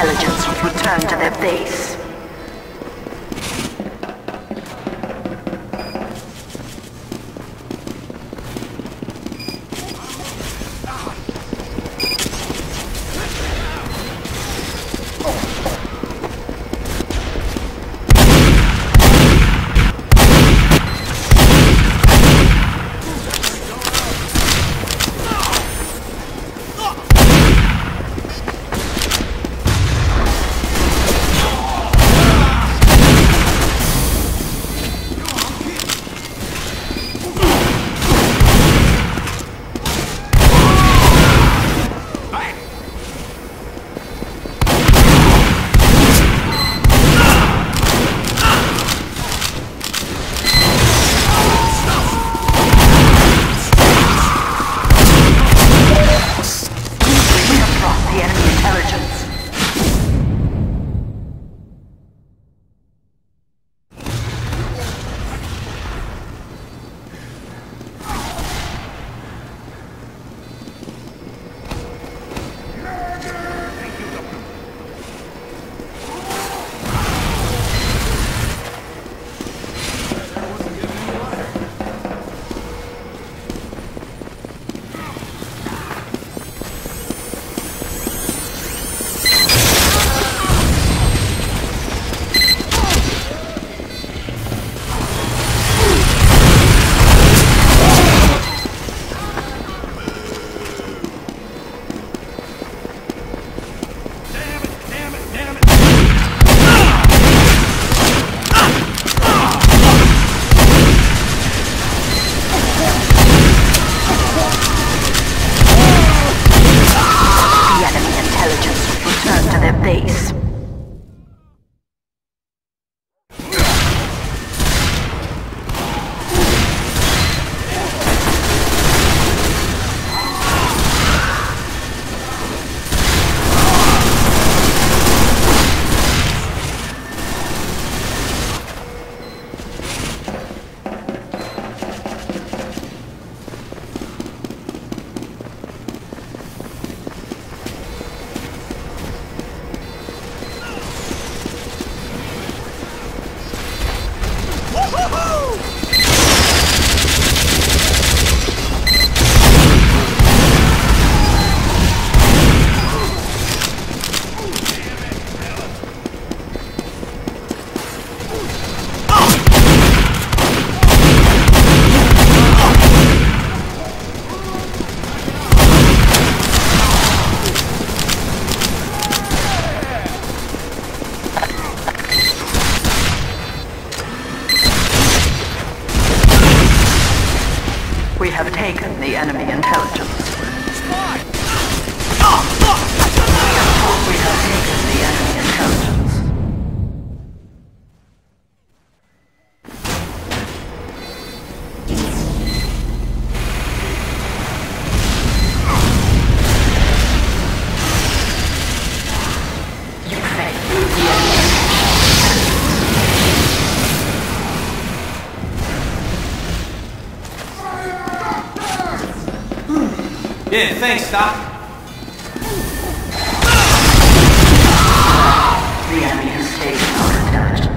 intelligence will return to their base. We have taken the enemy intelligence. We have taken the enemy intelligence. You failed the enemy. Yeah, thanks, Doc. The enemy has taken our intelligence.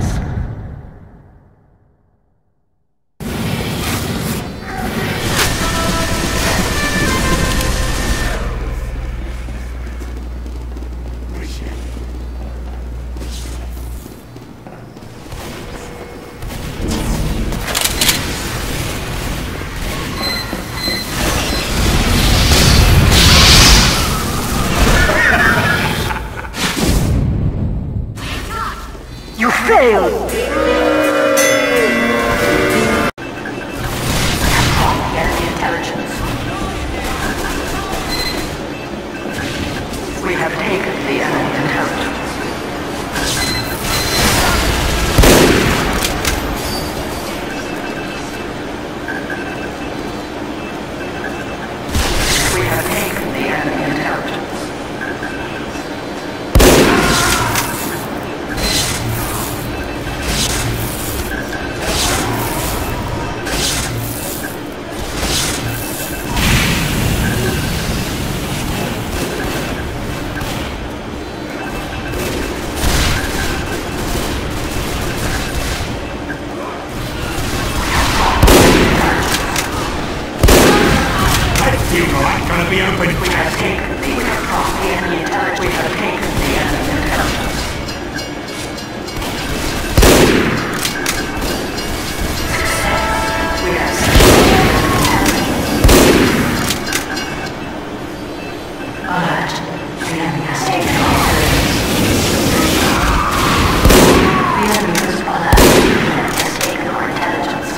gonna be open. We have taken the enemy intelligence. We have taken the enemy intelligence. We have alert. The enemy has taken our intelligence. The enemy is alert. The enemy has taken our intelligence.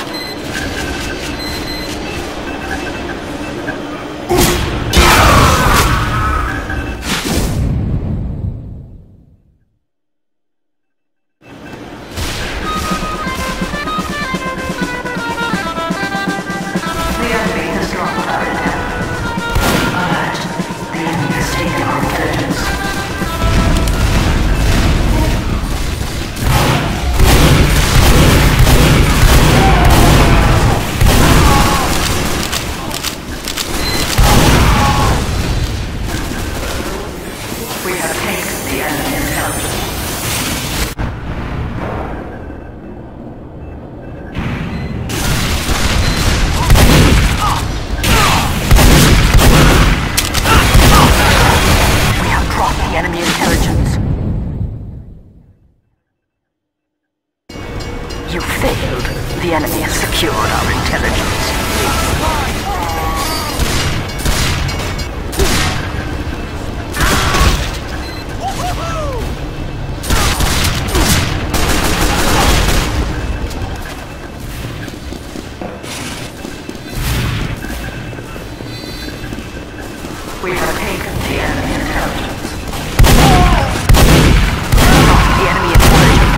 You failed. The enemy has secured our intelligence. We have taken the enemy intelligence. The enemy intelligence.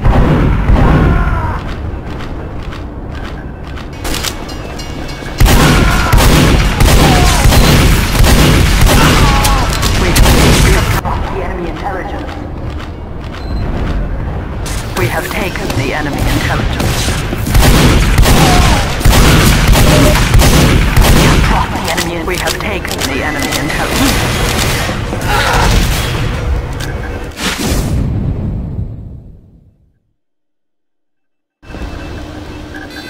We have taken the enemy intelligence. We have brought the enemy in. We have taken the enemy intelligence.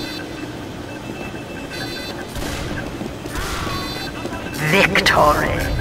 Victory.